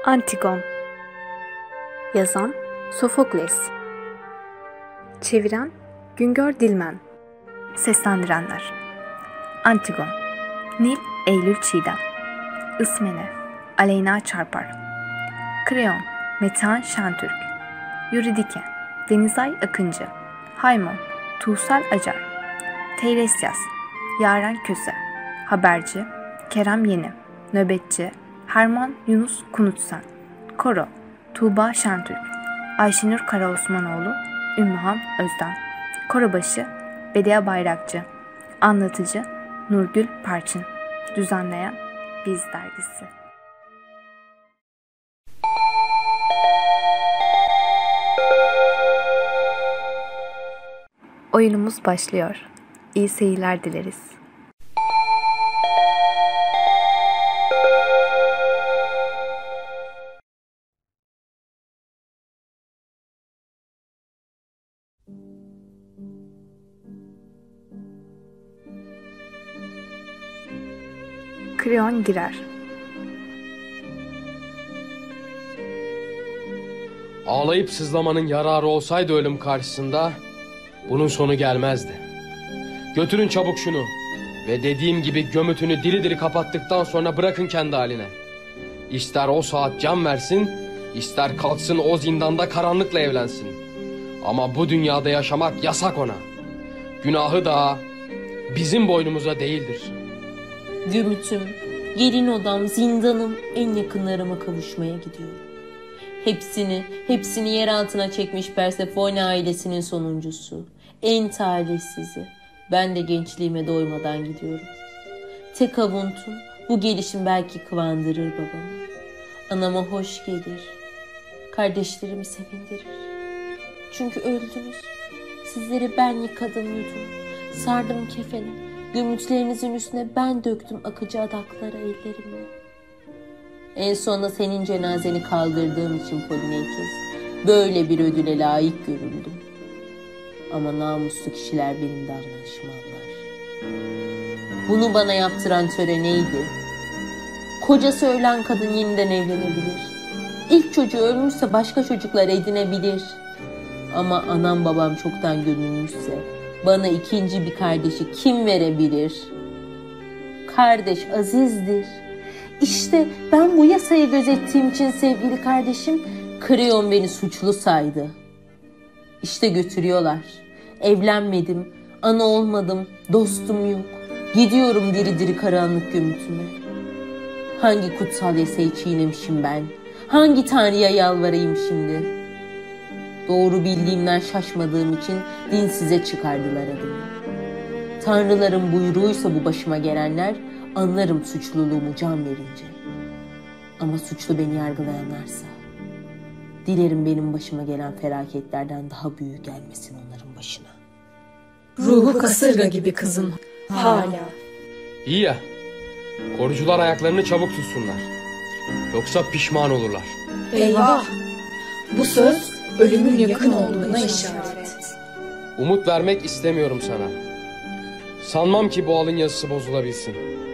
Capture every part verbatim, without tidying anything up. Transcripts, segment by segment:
Antigon. Yazan Sofokles. Çeviren Güngör Dilmen. Seslendirenler: Antigon, Nil Eylül Çiğdem, Ismene Aleyna Çarpar, Kreon Metehan Şentürk, Yuridike Denizay Akıncı, Haymon Tuğsel Acar, Teyresyas Yaren Köse, Haberci Kerem Yeni, Nöbetçi Herman Yunus Kunutsen, Koro Tuğba Şentürk, Ayşenur Karaosmanoğlu, Ümmühan Özden, Korobaşı Bedia Bayrakçı, Anlatıcı Nurgül Parçın, düzenleyen Biz Dergisi. Oyunumuz başlıyor. İyi seyirler dileriz. Kreon girer. Ağlayıp sızlamanın yararı olsaydı ölüm karşısında, bunun sonu gelmezdi. Götürün çabuk şunu ve dediğim gibi gömütünü diri diri kapattıktan sonra bırakın kendi haline. İster o saat can versin, ister kalksın o zindanda karanlıkla evlensin. Ama bu dünyada yaşamak yasak ona. Günahı da bizim boynumuza değildir. Gömütüm, gelin odam, zindanım, en yakınlarıma kavuşmaya gidiyorum. Hepsini, hepsini yer altına çekmiş Persefone ailesinin sonuncusu. En talihsizi. Ben de gençliğime doymadan gidiyorum. Tek avuntum, bu gelişim belki kıvandırır babamı. Anama hoş gelir. Kardeşlerimi sevindirir. Çünkü öldünüz. Sizleri ben yıkadım yudum. Sardım kefene. Gömütlerinizin üstüne ben döktüm akıcı adaklara ellerimi. En sonunda senin cenazeni kaldırdığım için Polineikes, böyle bir ödüle layık görüldüm. Ama namuslu kişiler benim davranışımı anlar. Bunu bana yaptıran töre neydi? Kocası ölen kadın yeniden evlenebilir. İlk çocuğu ölmüşse başka çocuklar edinebilir. Ama anam babam çoktan gömülmüşse bana ikinci bir kardeşi kim verebilir? Kardeş azizdir. İşte ben bu yasayı gözettiğim için sevgili kardeşim, Kreon beni suçlu saydı. İşte götürüyorlar. Evlenmedim, ana olmadım, dostum yok. Gidiyorum diri diri karanlık gömütüme. Hangi kutsal yasayı çiğnemişim ben? Hangi tanrıya yalvarayım şimdi? Doğru bildiğimden şaşmadığım için dinsize çıkardılar adımı. Tanrıların buyruğuysa bu başıma gelenler, anlarım suçluluğumu can verince. Ama suçlu beni yargılayanlarsa, dilerim benim başıma gelen felaketlerden daha büyük gelmesin onların başına. Ruhu kasırga gibi kızın hala. İyi ya, korucular ayaklarını çabuk tutsunlar. Yoksa pişman olurlar. Eyvah! Bu söz ölümün yakın olduğuna işaret. Umut vermek istemiyorum sana. Sanmam ki bu alın yazısı bozulabilsin.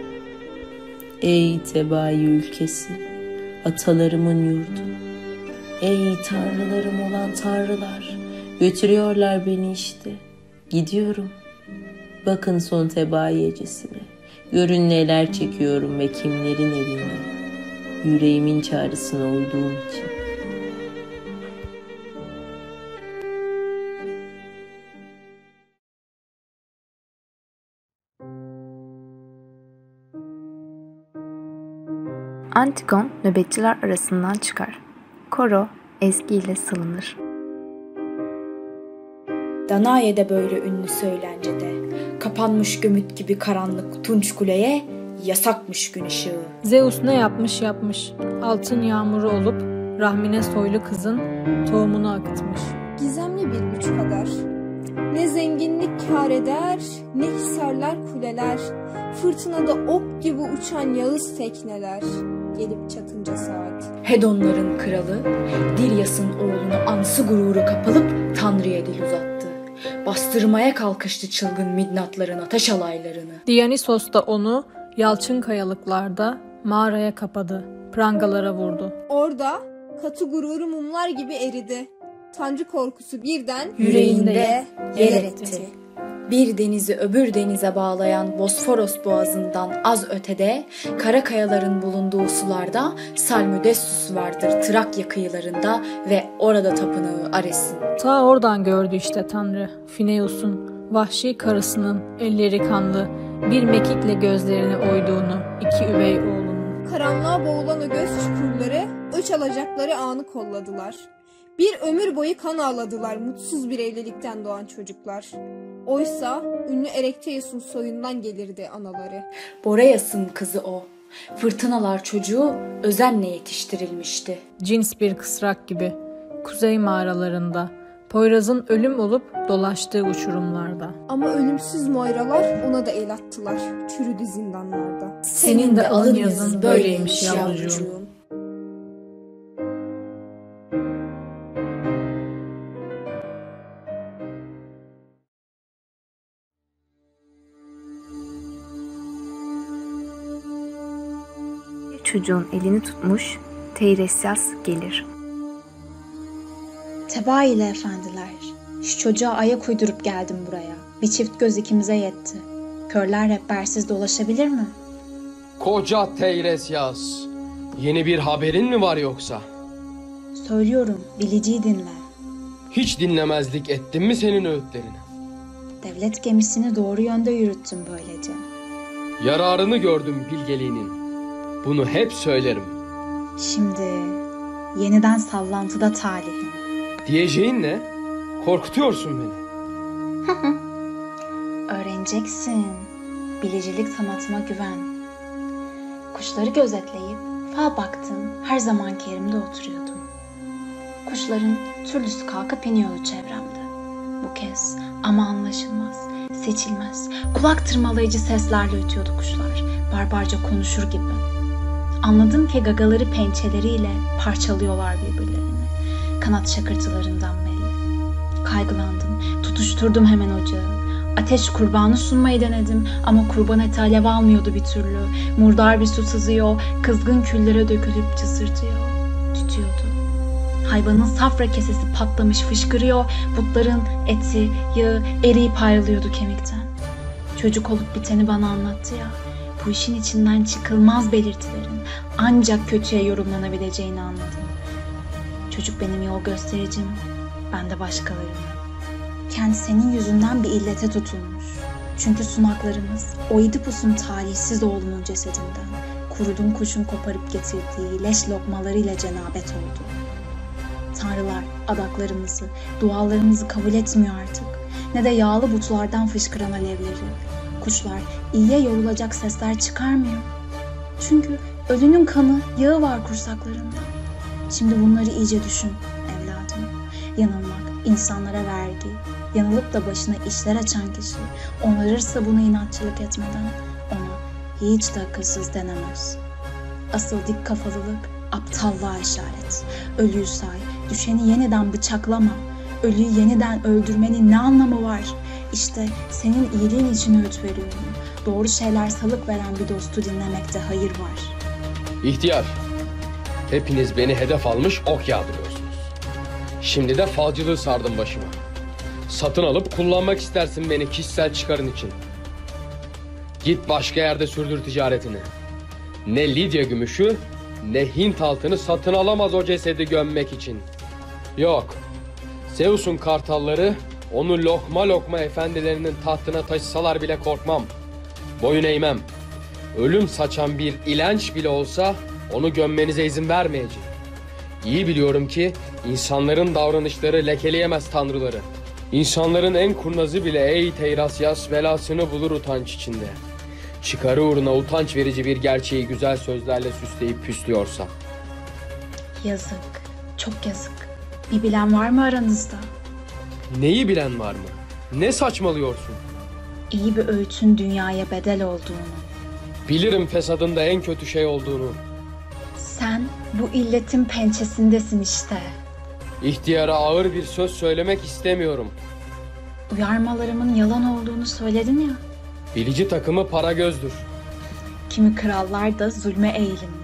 Ey Tebai ülkesi, atalarımın yurdu. Ey tanrılarım olan tanrılar, götürüyorlar beni işte. Gidiyorum. Bakın son Tebai gecesine. Görün neler çekiyorum ve kimlerin elinde. Yüreğimin çağrısına uyduğum için. Antigon nöbetçiler arasından çıkar. Koro Ezgi ile salınır. Danae'de böyle ünlü söylencede, kapanmış gömüt gibi karanlık tunç kuleye, yasakmış gün ışığı. Zeus ne yapmış yapmış, altın yağmuru olup rahmine soylu kızın tohumunu akıtmış. Gizemli bir güç kadar, ne zenginlik kâr eder, ne hisarlar kuleler, fırtınada ok gibi uçan yağız tekneler, gelip çatınca saat. Hedonların kralı, Diryas'ın oğlunu ansı gururu kapalıp Tanrı'ya dil uzattı. Bastırmaya kalkıştı çılgın midnatların ateş alaylarını. Dionysos da onu yalçın kayalıklarda mağaraya kapadı, prangalara vurdu. Orada katı gururu mumlar gibi eridi. Tanrı korkusu birden Yüreğinde yer etti. Bir denizi öbür denize bağlayan Bosforos boğazından az ötede, kara kayaların bulunduğu sularda Salmydessus vardır Trakya kıyılarında ve orada tapınağı Ares'in. Ta oradan gördü işte Tanrı, Fineus'un vahşi karısının elleri kanlı, bir mekikle gözlerini oyduğunu, iki üvey oğlunun. Karanlığa boğulan o göz çukurları, öç alacakları anı kolladılar. Bir ömür boyu kan ağladılar mutsuz bir evlilikten doğan çocuklar. Oysa ünlü Erekteus'un soyundan gelirdi anaları. Boreas'ın kızı o. Fırtınalar çocuğu özenle yetiştirilmişti. Cins bir kısrak gibi, kuzey mağaralarında, Poyraz'ın ölüm olup dolaştığı uçurumlarda. Ama ölümsüz Moiralar ona da el attılar, çürüdü zindanlarda. Senin de alın yazın böyleymiş yavrucuğum. Çocuğun elini tutmuş Teiresias gelir. Tebaili efendiler, şu çocuğa ayak uydurup geldim buraya. Bir çift göz ikimize yetti. Körler rehbersiz dolaşabilir mi? Koca Teiresias, yeni bir haberin mi var yoksa? Söylüyorum, biliciyi dinle. Hiç dinlemezlik ettim mi senin öğütlerini? Devlet gemisini doğru yönde yürüttüm böylece. Yararını gördüm bilgeliğinin. Bunu hep söylerim. Şimdi yeniden sallantıda talihim. Diyeceğin ne? Korkutuyorsun beni. Öğreneceksin. Bilicilik sanatına güven. Kuşları gözetleyip fal baktım, her zamanki yerimde oturuyordum. Kuşların türlüsü kalkıp iniyordu çevremde. Bu kez ama anlaşılmaz, seçilmez, kulak tırmalayıcı seslerle ötüyordu kuşlar, barbarca konuşur gibi. Anladım ki gagaları pençeleriyle parçalıyorlar birbirlerini. Kanat şakırtılarından belli. Kaygılandım, tutuşturdum hemen ocağı. Ateş kurbanı sunmayı denedim ama kurban eti alev almıyordu bir türlü. Murdar bir su sızıyor, kızgın küllere dökülüp cısırtıyor, tutuyordu. Hayvanın safra kesesi patlamış fışkırıyor, butların eti, yağı eriyip ayrılıyordu kemikten. Çocuk olup biteni bana anlattı ya, bu işin içinden çıkılmaz belirtilerin ancak kötüye yorumlanabileceğini anladım. Çocuk benim yol göstericim, ben de başkalarının. Kendi senin yüzünden bir illete tutulmuş. Çünkü sunaklarımız Oidipus'un talihsiz oğlunun cesedinden kurudun kuşun koparıp getirdiği leş lokmalarıyla cenabet oldu. Tanrılar adaklarımızı, dualarımızı kabul etmiyor artık. Ne de yağlı butlardan fışkıran alevleri. Kuşlar iyiye yorulacak sesler çıkarmıyor. Çünkü ölünün kanı, yağı var kursaklarında. Şimdi bunları iyice düşün evladım. Yanılmak, insanlara vergi, yanılıp da başına işler açan kişi onarırsa bunu inatçılık etmeden ona hiç de akılsız denemez. Asıl dik kafalılık aptallığa işaret. Ölüyü say, düşeni yeniden bıçaklama. Ölüyü yeniden öldürmenin ne anlamı var? İşte senin iyiliğin için öğüt veriyorum. Doğru şeyler salık veren bir dostu dinlemekte hayır var. İhtiyar, hepiniz beni hedef almış ok yağdırıyorsunuz. Şimdi de falcılığı sardım başıma. Satın alıp kullanmak istersin beni kişisel çıkarın için. Git başka yerde sürdür ticaretini. Ne Lidya gümüşü ne Hint altını satın alamaz o cesedi gömmek için. Yok, Zeus'un kartalları onu lokma lokma efendilerinin tahtına taşısalar bile korkmam. Boyun eğmem. Ölüm saçan bir ilenç bile olsa onu gömmenize izin vermeyeceğim. İyi biliyorum ki insanların davranışları lekeleyemez tanrıları. İnsanların en kurnazı bile ey Teiresias velasını bulur utanç içinde. Çıkarı uğruna utanç verici bir gerçeği güzel sözlerle süsleyip püslüyorsa. Yazık, çok yazık. Bir bilen var mı aranızda? Neyi bilen var mı? Ne saçmalıyorsun? İyi bir öğütün dünyaya bedel olduğunu. Bilirim fesadın da en kötü şey olduğunu. Sen bu illetin pençesindesin işte. İhtiyara ağır bir söz söylemek istemiyorum. Uyarmalarımın yalan olduğunu söyledin ya. Bilici takımı para gözdür. Kimi krallar da zulme eğilimli.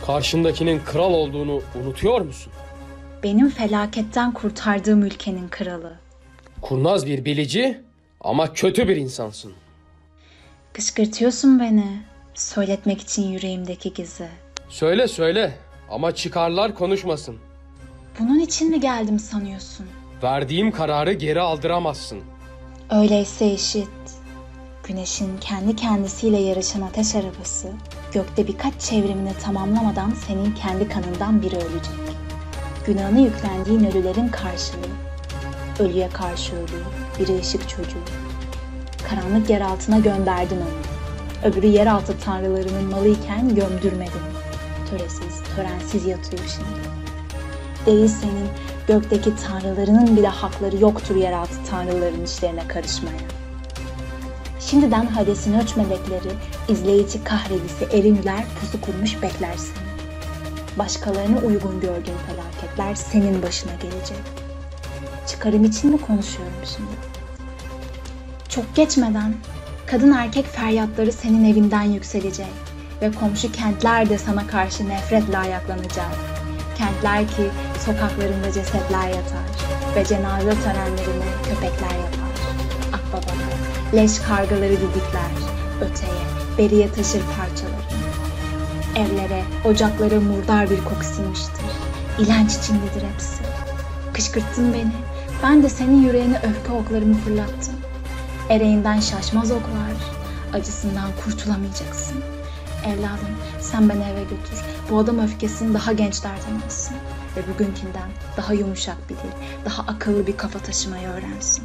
Karşındakinin kral olduğunu unutuyor musun? Benim felaketten kurtardığım ülkenin kralı. Kurnaz bir bilici ama kötü bir insansın. Kışkırtıyorsun beni. Söyletmek için yüreğimdeki gizli. Söyle söyle ama çıkarlar konuşmasın. Bunun için mi geldim sanıyorsun? Verdiğim kararı geri aldıramazsın. Öyleyse işit. Güneşin kendi kendisiyle yarışan ateş arabası gökte birkaç çevrimini tamamlamadan senin kendi kanından biri ölecek. Günahına yüklendiğin ölülerin karşılığı. Ölüye karşı ölü, biri ışık çocuğu. Karanlık yer altına gönderdin onu. Öbürü yeraltı tanrılarının malıyken gömdürmedin. Töresiz, törensiz yatıyor şimdi. Değil senin gökteki tanrılarının bile hakları yoktur yeraltı tanrıların işlerine karışmaya. Şimdiden Hades'in öç melekleri, izleyici kahredisi Erinüler pusu kurmuş bekler seni. Başkalarına uygun gördüğün felaketler senin başına gelecek. Çıkarım için mi konuşuyorum şimdi? Çok geçmeden kadın erkek feryatları senin evinden yükselecek ve komşu kentler de sana karşı nefretle ayaklanacak. Kentler ki sokaklarında cesetler yatar ve cenaze törenlerini köpekler yapar. Akbabalar, leş kargaları didikler, öteye, beriye taşır parçalarını. Evlere, ocaklara murdar bir koku sinmiştir. İlenç içindedir hepsi. Kışkırttın beni, ben de senin yüreğine öfke oklarımı fırlattım. Ereğinden şaşmaz oklar, acısından kurtulamayacaksın. Evladım, sen beni eve götür. Bu adam öfkesini daha gençlerden alsın. Ve bugünkinden daha yumuşak bir dil, daha akıllı bir kafa taşımayı öğrensin.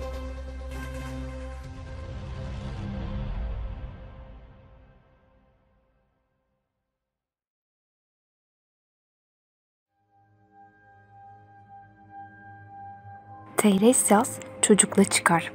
Teiresias çocukla çıkar.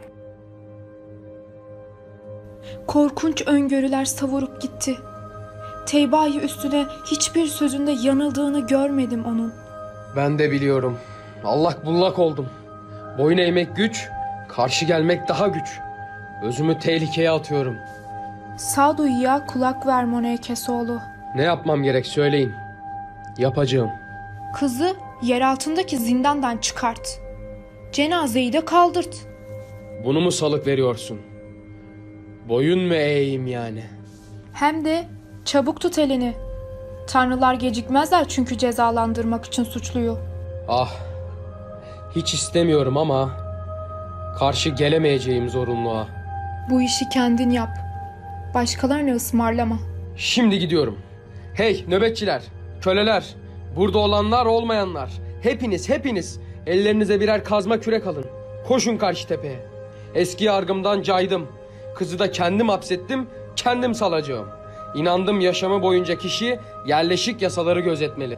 Korkunç öngörüler savurup gitti. Teyba'yı üstüne hiçbir sözünde yanıldığını görmedim onun. Ben de biliyorum. Allak bullak oldum. Boyun eğmek güç, karşı gelmek daha güç. Özümü tehlikeye atıyorum. Sağduyuya kulak ver Money Kesoğlu. Ne yapmam gerek söyleyin. Yapacağım. Kızı yer altındaki zindandan çıkart. Cenazeyi de kaldırt. Bunu mu salık veriyorsun? Boyun mu eğeyim yani? Hem de çabuk tut elini. Tanrılar gecikmezler çünkü cezalandırmak için suçluyu. Ah, hiç istemiyorum ama karşı gelemeyeceğim zorunluluğa. Bu işi kendin yap. Başkalarını ısmarlama. Şimdi gidiyorum. Hey nöbetçiler, köleler, burada olanlar olmayanlar. Hepiniz hepiniz ellerinize birer kazma kürek alın. Koşun karşı tepeye. Eski yargımdan caydım. Kızı da kendim hapsettim, kendim salacağım. İnandım yaşamı boyunca kişi yerleşik yasaları gözetmeli.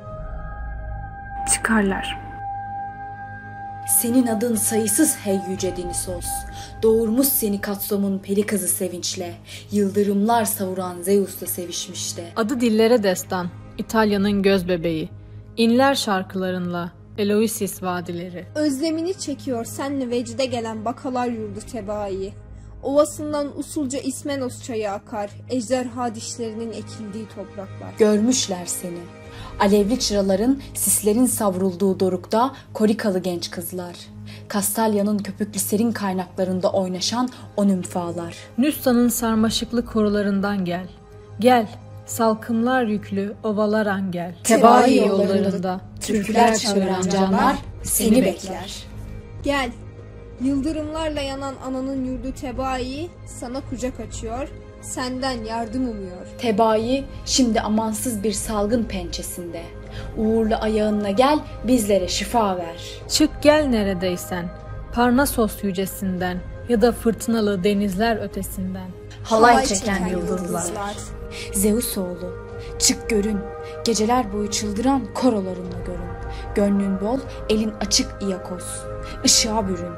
Çıkarlar. Senin adın sayısız hey yüce Dinisos. Doğurmuş seni Katsom'un peri kızı sevinçle. Yıldırımlar savuran Zeus'la sevişmişti. Adı dillere destan, İtalya'nın göz bebeği. İnler şarkılarınla, Eloisis vadileri. Özlemini çekiyor senle vecde gelen bakalar yurdu Tebai. Ovasından usulca İsmenos çayı akar, ejderha dişlerinin ekildiği topraklar. Görmüşler seni. Alevli çıraların, sislerin savrulduğu dorukta Korikalı genç kızlar. Kastalya'nın köpüklü serin kaynaklarında oynaşan o nümfalar. Nüsta'nın sarmaşıklı korularından gel. Gel, salkımlar yüklü ovalar gel. Tebai yollarında türküler çağıran canlar seni bekler. Gel, yıldırımlarla yanan ananın yurdu Tebai sana kucak açıyor, senden yardım umuyor. Tebai şimdi amansız bir salgın pençesinde. Uğurlu ayağınla gel, bizlere şifa ver. Çık gel neredeysen, Parnasos yücesinden ya da fırtınalı denizler ötesinden. Halay, Halay çeken, çeken yıldızlar. yıldızlar. Zeus oğlu, çık görün. Geceler boyu çıldıran korolarınla görün. Gönlün bol, elin açık İyakos. Işığa bürün.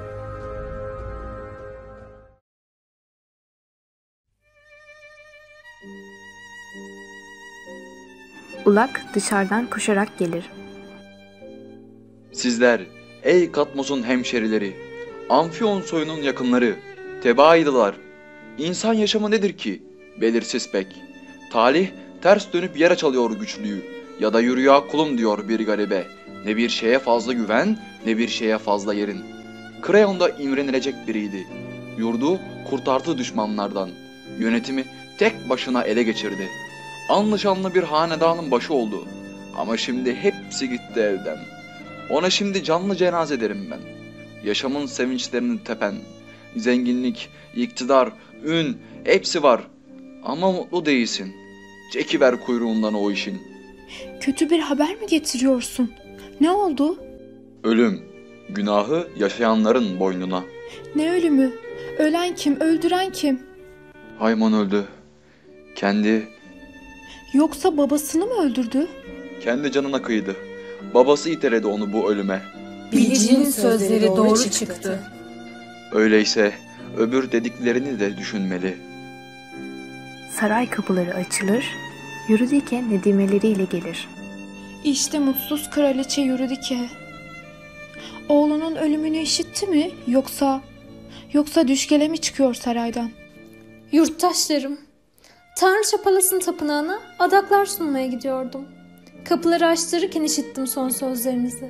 Ulak dışarıdan koşarak gelir. Sizler, ey Katmos'un hemşerileri, Amfion soyunun yakınları, Tebailılar, İnsan yaşamı nedir ki? Belirsiz pek. Talih, Ters dönüp yere çalıyor güçlüyü. Ya da yürüya kulum diyor bir garibe. Ne bir şeye fazla güven, ne bir şeye fazla yerin. Kreon da imrenilecek biriydi. Yurdu kurtardı düşmanlardan. Yönetimi tek başına ele geçirdi. Anlı şanlı bir hanedanın başı oldu. Ama şimdi hepsi gitti elden. Ona şimdi canlı cenaze derim ben. Yaşamın sevinçlerini tepen. Zenginlik, iktidar, ün hepsi var. Ama mutlu değilsin. Çekiver kuyruğundan o işin. Kötü bir haber mi getiriyorsun? Ne oldu? Ölüm, günahı yaşayanların boynuna. Ne ölümü? Ölen kim? Öldüren kim? Haymon öldü. Kendi... Yoksa babasını mı öldürdü? Kendi canına kıydı. Babası iteledi onu bu ölüme. Bilicinin sözleri doğru çıktı. Öyleyse öbür dediklerini de düşünmeli. Saray kapıları açılır, Yürüdike nedimeleriyle gelir. İşte mutsuz kraliçe Yürüdike. Oğlunun ölümünü işitti mi? Yoksa... Yoksa düşkele mi çıkıyor saraydan? Yurttaşlarım, Tanrıça Palas'ın tapınağına adaklar sunmaya gidiyordum. Kapıları açtırırken işittim son sözlerinizi.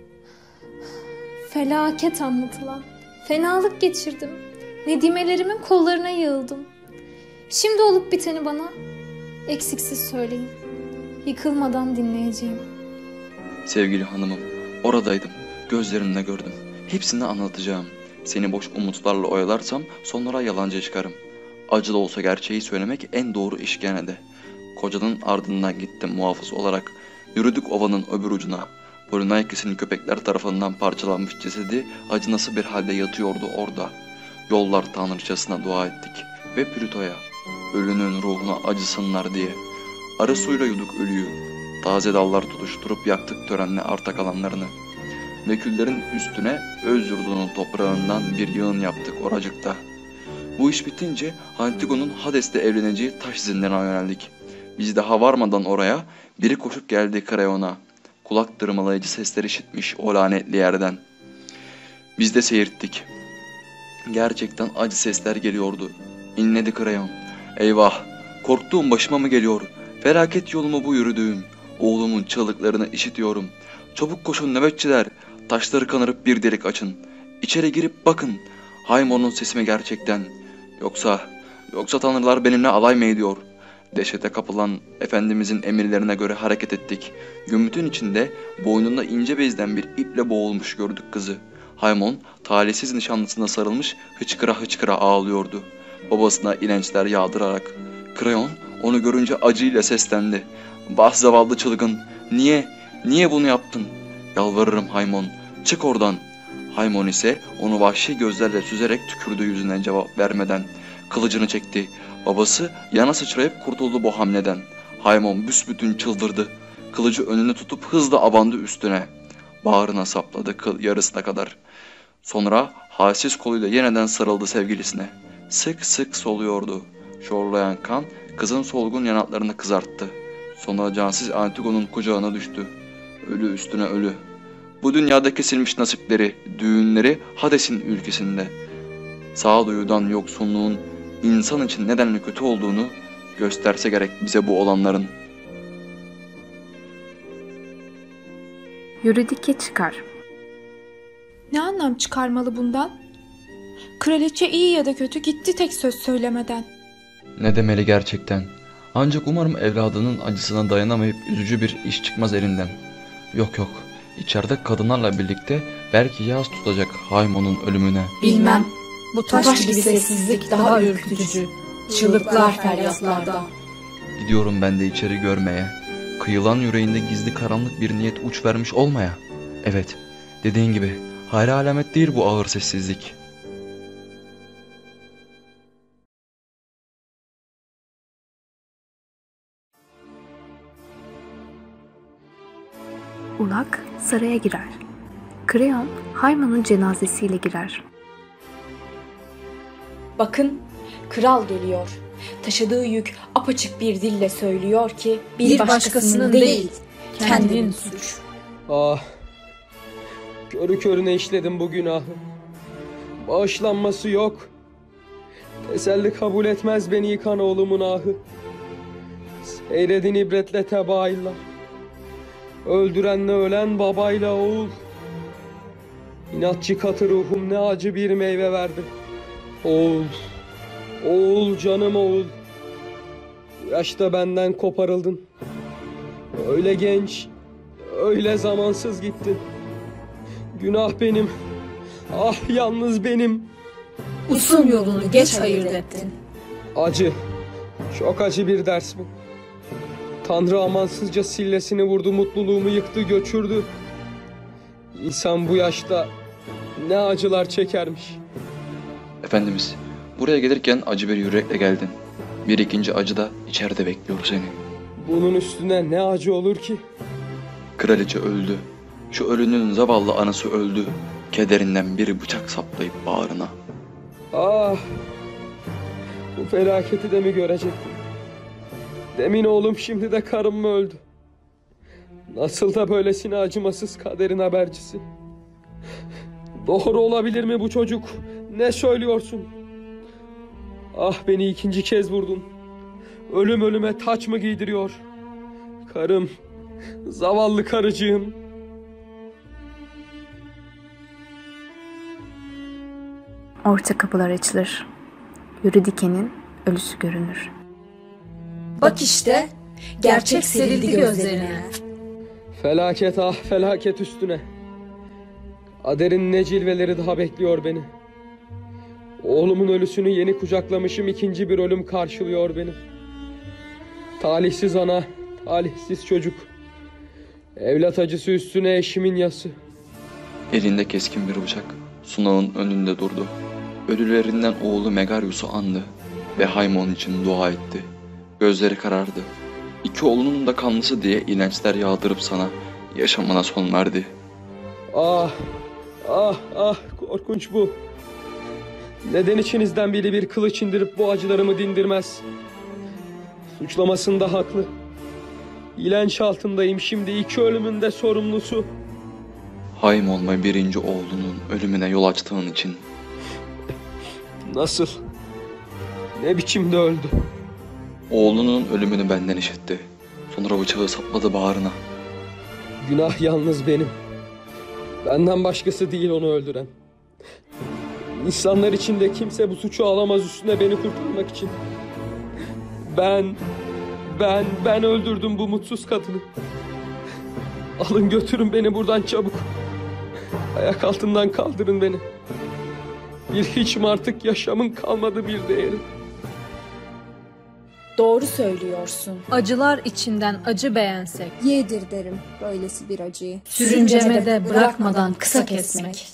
Felaket anlatılan, fenalık geçirdim. Nedimelerimin kollarına yığıldım. Şimdi olup biteni bana eksiksiz söyleyin. Yıkılmadan dinleyeceğim. Sevgili hanımım, oradaydım. Gözlerimle gördüm. Hepsini anlatacağım. Seni boş umutlarla oyalarsam sonlara yalancı çıkarım. Acı da olsa gerçeği söylemek en doğru iş gene de. Kocanın ardından gittim muhafız olarak. Yürüdük ovanın öbür ucuna. Brunayke'sinin köpekler tarafından parçalanmış cesedi acınası bir halde yatıyordu orada. Yollar tanrıçasına dua ettik ve Plüto'ya, ölünün ruhuna acısınlar diye. Arı suyla yuduk ölüyü. Taze dallar tutuşturup yaktık törenle arta kalanlarını. Ve küllerin üstüne öz yurdunun toprağından bir yığın yaptık oracıkta. Bu iş bitince Antigone'un Hades'te evleneceği taş zindanına yöneldik. Biz daha varmadan oraya biri koşup geldi Kreon'a. Kulak tırmalayıcı sesler işitmiş o lanetli yerden. Biz de seyirttik. Gerçekten acı sesler geliyordu. İnledi Kreon. Eyvah! Korktuğum başıma mı geliyor? Felaket yolumu bu yürüdüğüm. Oğlumun çığlıklarını işitiyorum. Çabuk koşun nöbetçiler. Taşları kanırıp bir delik açın. İçeri girip bakın. Haymon'un sesi mi gerçekten? Yoksa, yoksa tanrılar benimle alay mı ediyor? Dehşete kapılan Efendimizin emirlerine göre hareket ettik. Gümütün içinde boynunda ince bezden bir iple boğulmuş gördük kızı. Haymon talihsiz nişanlısına sarılmış hıçkıra hıçkıra ağlıyordu. Babasına ilençler yağdırarak. Kreon onu görünce acıyla seslendi. Vah zavallı çılgın, niye, niye bunu yaptın? Yalvarırım Haymon, çık oradan. Haymon ise onu vahşi gözlerle süzerek tükürdü yüzüne cevap vermeden. Kılıcını çekti. Babası yana sıçrayıp kurtuldu bu hamleden. Haymon büsbütün çıldırdı. Kılıcı önüne tutup hızla abandı üstüne. Bağrına sapladı kıl yarısına kadar. Sonra halsiz koluyla yeniden sarıldı sevgilisine. Sık sık soluyordu. Şorlayan kan kızın solgun yanaklarını kızarttı. Sonra cansız Antigone'un kucağına düştü. Ölü üstüne ölü. Bu dünyada kesilmiş nasipleri, düğünleri Hades'in ülkesinde. Sağduyudan yoksunluğun insan için nedenle kötü olduğunu gösterse gerek bize bu olanların. Yürüdike çıkar. Ne anlam çıkarmalı bundan? Kraliçe iyi ya da kötü gitti tek söz söylemeden. Ne demeli gerçekten? Ancak umarım evladının acısına dayanamayıp üzücü bir iş çıkmaz elinden. Yok yok, içeride kadınlarla birlikte belki yas tutacak Haymon'un ölümüne. Bilmem, bu taş gibi sessizlik daha ürkütücü. Çığlıklar feryatlarda. Gidiyorum ben de içeri görmeye. Kıyılan yüreğinde gizli karanlık bir niyet uç vermiş olmaya. Evet, dediğin gibi hayra alamet değil bu ağır sessizlik. Ulak saraya girer. Kreon, Haymon'un cenazesiyle girer. Bakın, kral geliyor. Taşıdığı yük apaçık bir dille söylüyor ki bir başkasının değil, kendinin suç. Ah, körü körüne işledim bu günahı. Bağışlanması yok. Teselli kabul etmez beni yıkan oğlumun ahı. Eyledin ibretle tebailler. Öldürenle ölen babayla oğul. İnatçı katı ruhum ne acı bir meyve verdi. Oğul, oğul canım oğul. Bu yaşta benden koparıldın. Öyle genç, öyle zamansız gittin. Günah benim, ah yalnız benim. Uzun yolunu geç ayırt ettin. Acı, çok acı bir ders bu. Tanrı amansızca sillesini vurdu, mutluluğumu yıktı, göçürdü. İnsan bu yaşta ne acılar çekermiş. Efendimiz, buraya gelirken acı bir yürekle geldin. Bir ikinci acı da içeride bekliyor seni. Bunun üstüne ne acı olur ki? Kraliçe öldü. Şu ölünün zavallı anası öldü. Kederinden bir bıçak saplayıp bağrına. Ah! Bu felaketi de mi görecektim? Demin oğlum, şimdi de karım mı öldü? Nasıl da böylesine acımasız kaderin habercisi? Doğru olabilir mi bu çocuk? Ne söylüyorsun? Ah, beni ikinci kez vurdun. Ölüm ölüme taç mı giydiriyor? Karım, zavallı karıcığım. Orta kapılar açılır. Yürüdiken'in ölüsü görünür. Bak işte, gerçek serildi gözlerine. Felaket, ah felaket üstüne. Kaderin ne cilveleri daha bekliyor beni. Oğlumun ölüsünü yeni kucaklamışım, ikinci bir ölüm karşılıyor beni. Talihsiz ana, talihsiz çocuk. Evlat acısı üstüne eşimin yası. Elinde keskin bir bıçak sunağın önünde durdu. Ölülerinden oğlu Megaryus'u andı ve Haymon için dua etti. Gözleri karardı. İki oğlunun da kanlısı diye iğrençler yağdırıp sana, yaşamına son verdi. Ah, ah, ah, korkunç bu. Neden içinizden biri bir kılıç indirip bu acılarımı dindirmez? Suçlamasında haklı. İlenç altındayım şimdi, iki ölümün de sorumlusu. Haymon ve birinci oğlunun ölümüne yol açtığın için. Nasıl? Ne biçimde öldü? Oğlunun ölümünü benden işitti. Sonra bıçağı sapladı bağrına. Günah yalnız benim. Benden başkası değil onu öldüren. İnsanlar içinde kimse bu suçu alamaz üstüne beni kurtarmak için. Ben, ben, ben öldürdüm bu mutsuz kadını. Alın götürün beni buradan çabuk. Ayak altından kaldırın beni. Bir hiç mi artık yaşamın kalmadı bir değeri? Doğru söylüyorsun. Acılar içinden acı beğensek. Yedir derim böylesi bir acıyı. Sürüncemede bırakmadan kısa kesmek.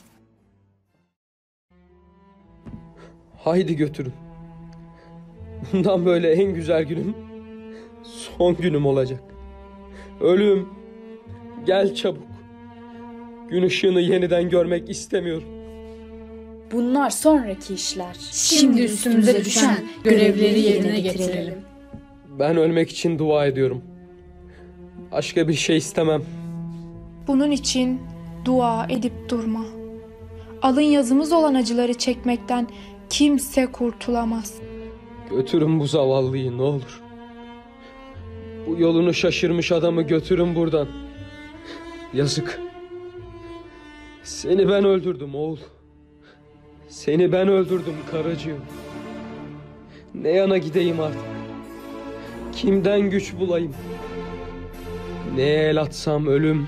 Haydi götürün. Bundan böyle en güzel günüm son günüm olacak. Ölüm, gel çabuk. Gün ışığını yeniden görmek istemiyorum. Bunlar sonraki işler. Şimdi üstümüze düşen görevleri yerine getirelim. Ben ölmek için dua ediyorum. Başka bir şey istemem. Bunun için dua edip durma. Alın yazımız olan acıları çekmekten kimse kurtulamaz. Götürün bu zavallıyı ne olur. Bu yolunu şaşırmış adamı götürün buradan. Yazık. Seni ben öldürdüm oğul. Seni ben öldürdüm karıcığım. Ne yana gideyim artık? Kimden güç bulayım? Neye el atsam ölüm?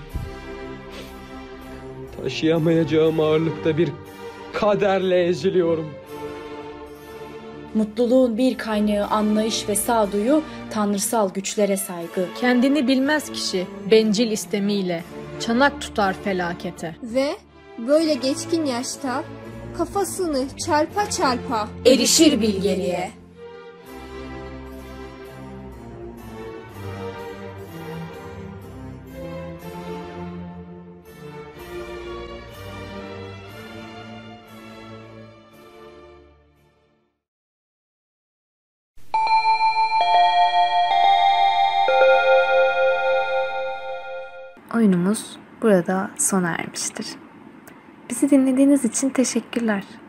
Taşıyamayacağım ağırlıkta bir kaderle eziliyorum. Mutluluğun bir kaynağı anlayış ve sağduyu, tanrısal güçlere saygı. Kendini bilmez kişi bencil istemiyle çanak tutar felakete. Ve böyle geçkin yaşta kafasını çarpa çarpa erişir bilgeliğe. Oyunumuz burada sona ermiştir. Bizi dinlediğiniz için teşekkürler.